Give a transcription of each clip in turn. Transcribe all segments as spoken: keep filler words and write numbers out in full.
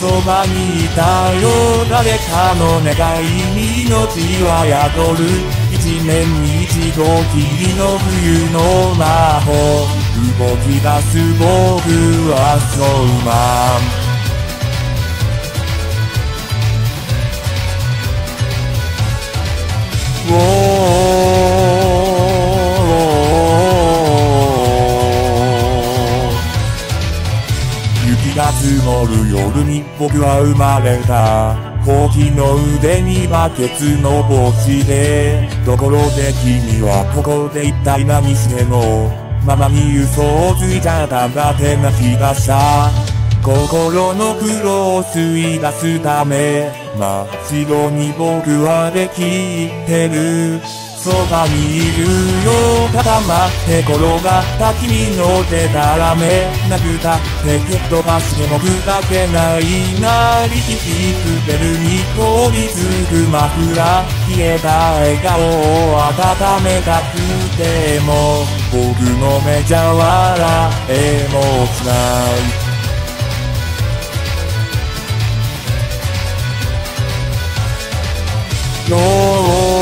そばにいたよ誰かの願いに命は宿る一年に一度きりの冬の魔法動き出す僕はソーマン雪が積もる夜に僕は生まれたほうきの腕にバケツの帽子でところで君はここで一体何してんのママに嘘をついちゃったんだってな気がした心の黒を吸い出すため真っ白に僕はできてるそばにいるよ固まって転がった君の手だらめなくたって蹴っ飛ばしても砕けないなりききベルに凍りつくマフラー消えた笑顔を温めたくても僕の目じゃ笑えもしない今日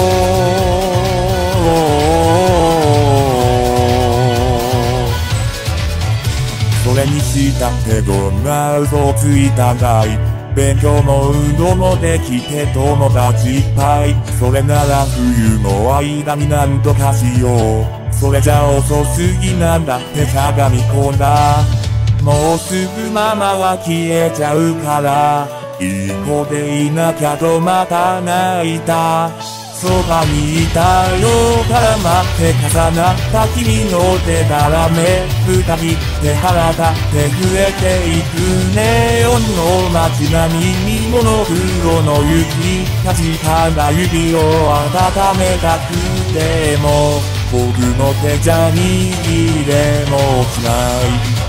それにしたってどんな嘘をついたんだい勉強も運動もできて友達いっぱいそれなら冬の間に何とかしようそれじゃ遅すぎなんだってしゃがみ込んだもうすぐママは消えちゃうからいい子でいなきゃとまた泣いたそばにいたよ絡まって重なった君の手だらめ二人で腹立って増えていくネオンの街並みにモノクロの雪確かな指を温めたくても僕の手じゃ握れもしない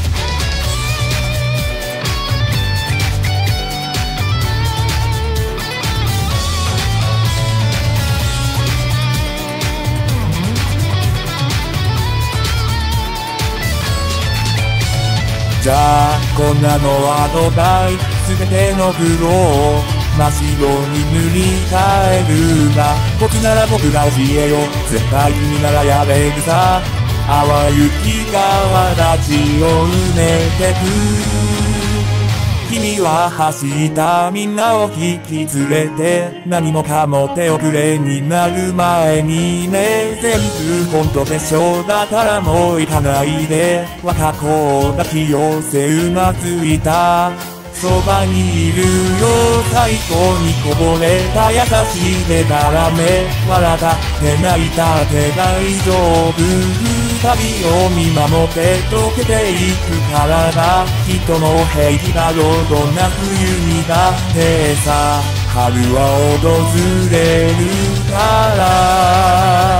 じゃあこんなのはどうだい全ての黒を真っ白に塗り替えるんだ僕なら僕が教えよう絶対君ならやれるさ淡雪が轍を埋めてく君は走ったみんなを引き連れて何もかも手遅れになる前にね全部本当でしょだからもう行かないで我が子を抱き寄せうなずいたそばにいるよ最高にこぼれた優しい手だらめ笑ったって泣いたって大丈夫旅を見守って溶けていく体人の平気だろうどんな冬にだってさ春は訪れるから